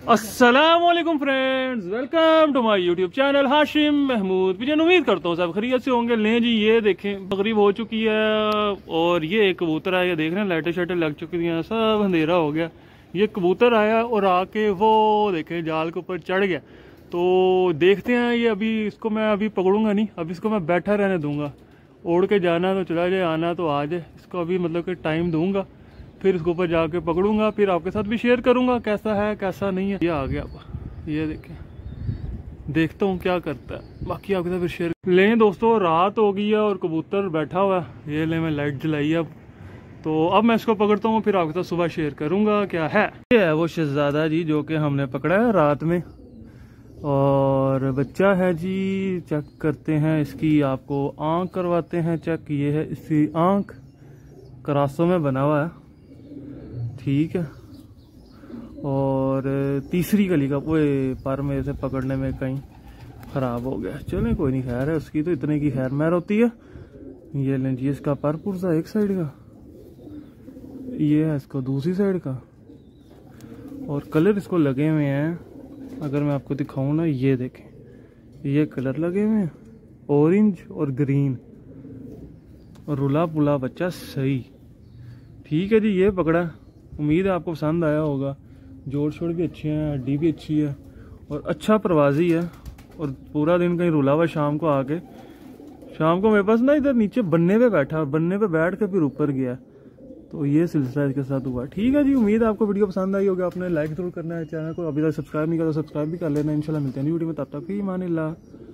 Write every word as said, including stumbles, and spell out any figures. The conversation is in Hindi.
अस्सलामुअलैकुम friends, welcome to my YouTube channel Hashim Mahmood vision. उम्मीद करता हूँ सब खैरियत से होंगे। लें जी, ये देखें तकरीब हो चुकी है और ये एक कबूतर है, ये देख रहे हैं लाइटें शाइटें लग चुकी हैं, सब अंधेरा हो गया। ये कबूतर आया और आके वो देखे जाल के ऊपर चढ़ गया। तो देखते हैं ये, अभी इसको मैं अभी पकड़ूंगा नहीं, अभी इसको मैं बैठा रहने दूंगा। उड़ के जाना तो चला जाए, आना तो आ जाए। इसको अभी मतलब कि टाइम दूंगा, फिर इसके ऊपर जाके पकड़ूंगा, फिर आपके साथ भी शेयर करूंगा कैसा है कैसा नहीं है। ये आ गया, अब ये देखें, देखता हूँ क्या करता है, बाकी आपके साथ फिर शेयर लें। दोस्तों रात हो गई है और कबूतर बैठा हुआ है। ये ले, मैं लाइट जलाई अब, तो अब मैं इसको पकड़ता हूँ, फिर आपके साथ सुबह शेयर करूंगा क्या है। ये है वो शहजादा जी जो कि हमने पकड़ा है रात में, और बच्चा है जी। चेक करते हैं इसकी, आपको आंख करवाते हैं चेक। ये है इसकी आंख, करासों में बना हुआ है, ठीक है। और तीसरी कली का वो पर में से पकड़ने में कहीं ख़राब हो गया। चले कोई नहीं, खैर है उसकी, तो इतने की खैर मैर होती है। ये लें जी, इसका पर पुर्जा एक साइड का, ये है इसको दूसरी साइड का, और कलर इसको लगे हुए हैं। अगर मैं आपको दिखाऊं ना, ये देखें, ये कलर लगे हुए हैं, ऑरेंज और ग्रीन, और रुला पुला बच्चा सही, ठीक है जी। ये पकड़ा, उम्मीद है आपको पसंद आया होगा। जोड़ शोड़ भी अच्छे हैं, हड्डी भी अच्छी है, और अच्छा प्रवासी है। और पूरा दिन कहीं रुला हुआ, शाम को आके, शाम को मेरे पास ना इधर नीचे बन्ने पे बैठा, और बन्ने पे बैठ के फिर ऊपर गया। तो ये सिलसिला इसके साथ हुआ, ठीक है जी। उम्मीद है आपको वीडियो पसंद आई होगी। आपने लाइक जरूर करना है, चैनल को अभी तक सब्सक्राइब नहीं करा तो सब्सक्राइब भी कर लेना। इंशाल्लाह मिलते हैं वीडियो में, तब तक की ईमान अल्लाह।